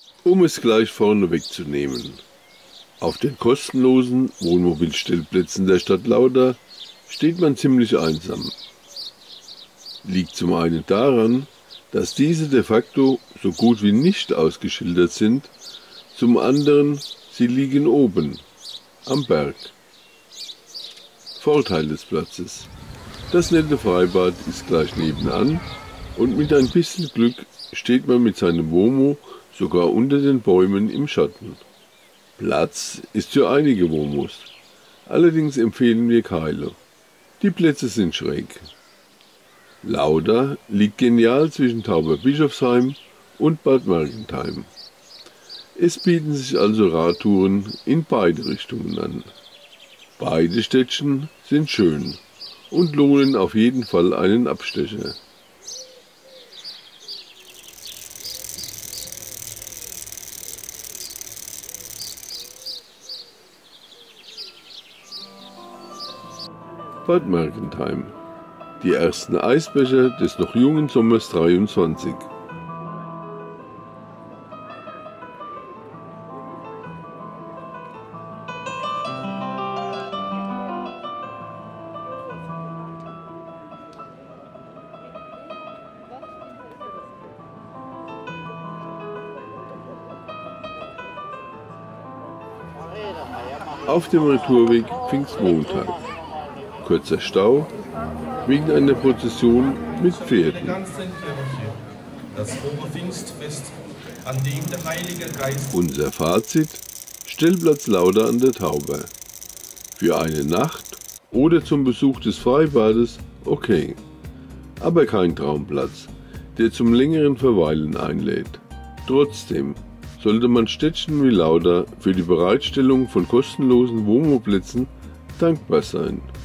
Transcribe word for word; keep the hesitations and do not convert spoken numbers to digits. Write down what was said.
Um es gleich vorne wegzunehmen: Auf den kostenlosen Wohnmobilstellplätzen der Stadt Lauda steht man ziemlich einsam. Liegt zum einen daran, dass diese de facto so gut wie nicht ausgeschildert sind, zum anderen, sie liegen oben, am Berg. Vorteil des Platzes: Das nette Freibad ist gleich nebenan und mit ein bisschen Glück steht man mit seinem Womo sogar unter den Bäumen im Schatten. Platz ist für einige Womos, allerdings empfehlen wir keine. Die Plätze sind schräg. Lauda liegt genial zwischen Tauberbischofsheim und Bad Mergentheim. Es bieten sich also Radtouren in beide Richtungen an. Beide Städtchen sind schön und lohnen auf jeden Fall einen Abstecher. Bad Mergentheim. Die ersten Eisbecher des noch jungen Sommers dreiundzwanzig. Auf dem Retourweg Pfingstmontag. Kurzer Stau wegen einer Prozession mit Pferden. Das frohe Pfingstfest, an dem der Heilige Geist. Unser Fazit: Stellplatz Lauda an der Tauber. Für eine Nacht oder zum Besuch des Freibades okay, aber kein Traumplatz, der zum längeren Verweilen einlädt. Trotzdem sollte man Städtchen wie Lauda für die Bereitstellung von kostenlosen Womo-Plätzen dankbar sein.